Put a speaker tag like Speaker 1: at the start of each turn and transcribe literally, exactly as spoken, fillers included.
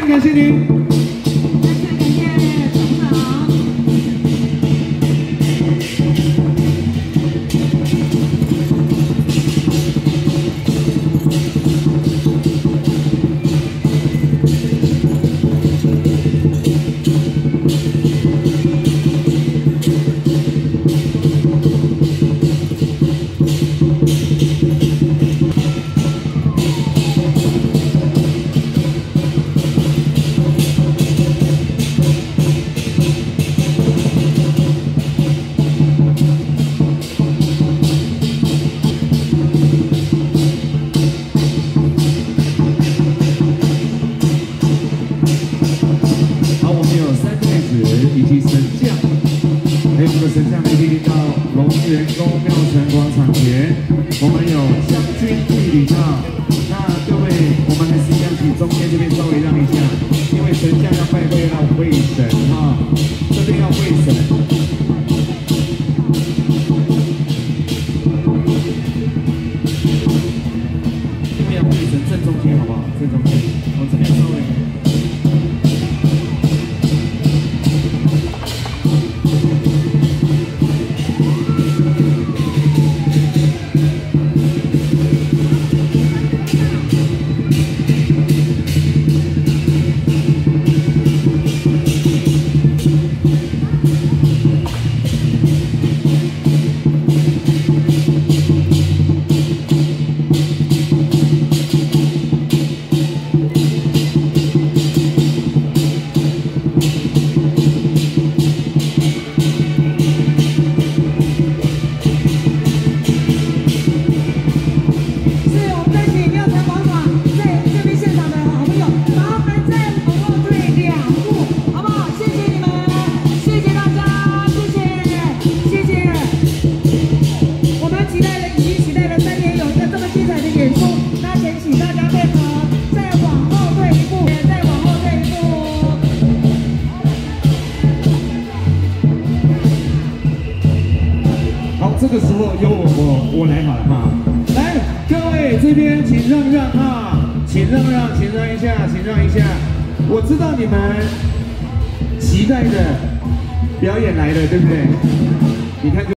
Speaker 1: 感谢您。 以及神将，还有我们的神将呢，莅临到龙源宫庙城广场前。我们有将军御礼号，那各位，我们还是一样，请中间这边稍微让一下，因为神将要拜会到会神哈，这边要会神。这边要会神正中间，好不好？正中间，我这边稍微。 这个时候由我我我来好了哈，来各位这边请让让哈，请让让，请让一下，请让一下。我知道你们期待的表演来了，对不对？你看。